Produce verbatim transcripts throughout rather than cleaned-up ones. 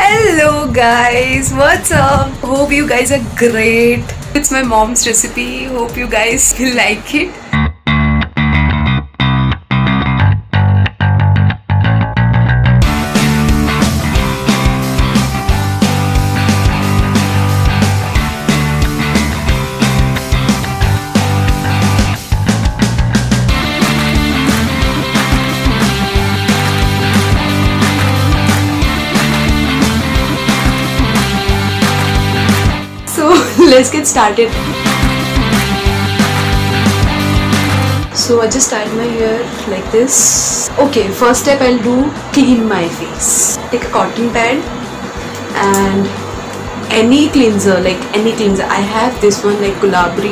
Hello guys, what's up? Hope you guys are great. It's my mom's recipe. Hope you guys will like it. Let's get started. So I just tied my hair like this. Okay, first step I'll do clean my face. Take a cotton pad and any cleanser, like any cleanser. I have this one like Gulabri.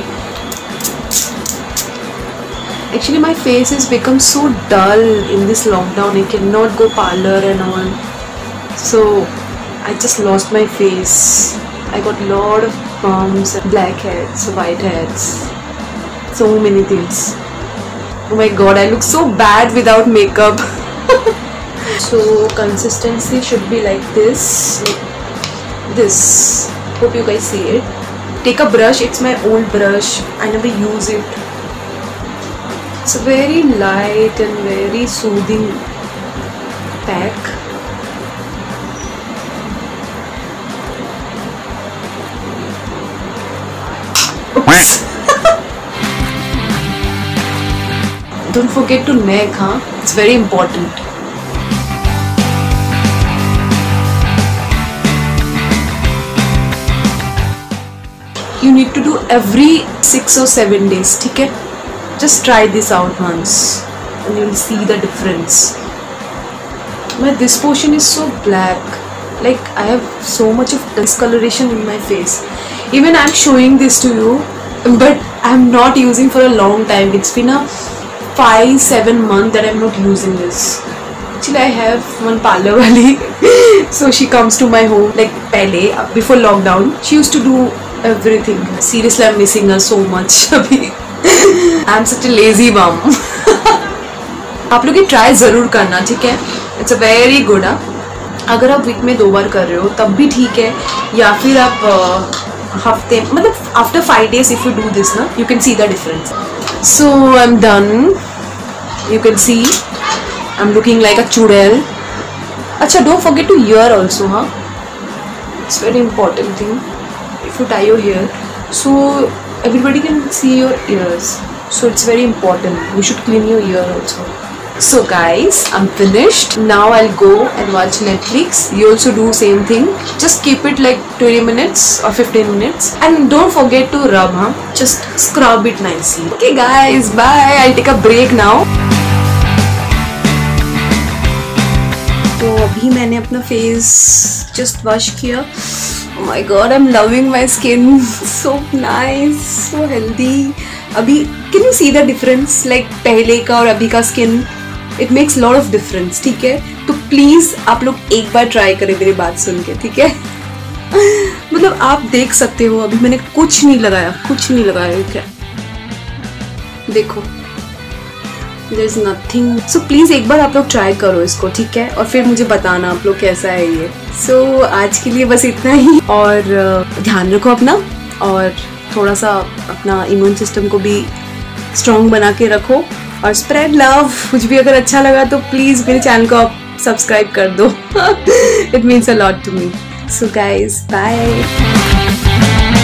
Actually my face has become so dull in this lockdown. I cannot go parlor and all. So I just lost my face. I got a lot of bumps, black heads, white heads, so many things. Oh my god, I look so bad without makeup. So consistency should be like this, like this. Hope you guys see it. Take a brush, it's my old brush, I never use it. It's a very light and very soothing pack. Don't forget to neck, huh? It's very important. You need to do every six or seven days, okay? Just try this out once and you'll see the difference. But this portion is so black. Like I have so much of discoloration in my face. Even I'm showing this to you, but I'm not using for a long time. It's been a five seven months that I'm not using this. Actually I have one parlor wali. So she comes to my home like pehle, before lockdown. She used to do everything. Seriously I'm missing her so much. I'm such a lazy mom. आप लोग ये try ज़रूर करना, ठीक है? It's a very good. अगर आप week में दो बार कर रहे हो तब भी ठीक है, या फिर आप हफ्ते मतलब after five days if you do this ना, you can see the difference. So I'm done. You can see I'm looking like a chudel. Acha, don't forget to ear also, huh? It's very important thing. If you tie your hair, so everybody can see your ears. So it's very important. You should clean your ear also. So guys, I'm finished. Now I'll go and watch Netflix. You also do same thing. Just keep it like twenty minutes or fifteen minutes. And don't forget to rub, huh? Just scrub it nicely. Okay guys, bye. I'll take a break now. तो अभी मैंने अपना face just wash किया. Oh my god, I'm loving my skin. So nice, so healthy. अभी can you see the difference? Like पहले का और अभी का skin. It makes lot of difference, ठीक है? तो प्लीज आप लोग एक बार ट्राई करें मेरी बात सुन के, ठीक है? मतलब आप देख सकते हो अभी मैंने कुछ नहीं लगाया, कुछ नहीं लगाया, क्या? देखो, there is nothing. So please एक बार आप लोग ट्राई करो इसको, ठीक है? और फिर मुझे बताना आप लोग कैसा है ये. So आज के लिए बस इतना ही. और ध्यान रखो अपना, और थोड़ा सा अपना इम्यून सिस्टम को भी स्ट्रॉन्ग बना के रखो. और स्प्रेड लव. कुछ भी अगर अच्छा लगा तो प्लीज मेरे चैनल को आप सब्सक्राइब कर दो. It means a lot to me. So guys, bye.